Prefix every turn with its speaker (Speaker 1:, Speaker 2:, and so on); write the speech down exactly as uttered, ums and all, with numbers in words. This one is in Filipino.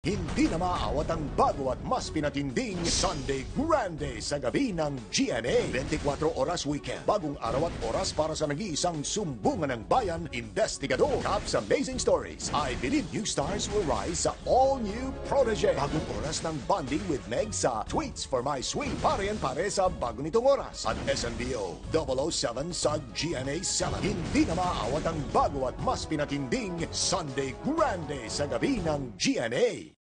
Speaker 1: Hindi na maaawat ang bago at mas pinatinding Sunday Grande sa gabi ng G N A. twenty-four oras weekend. Bagong araw at oras para sa nag-iisang sumbungan ng bayan, investigador. Cap's Amazing Stories. I Believe New Stars Will Rise sa all-new Protege. Bagong oras ng bonding with Meg sa Tweets for My Sweet. Pare&pare sa bago nitong oras. At S N B O double oh seven sa G N A seven. Hindi na maaawat ang bago at mas pinatinding Sunday Grande sa gabi ng G N A.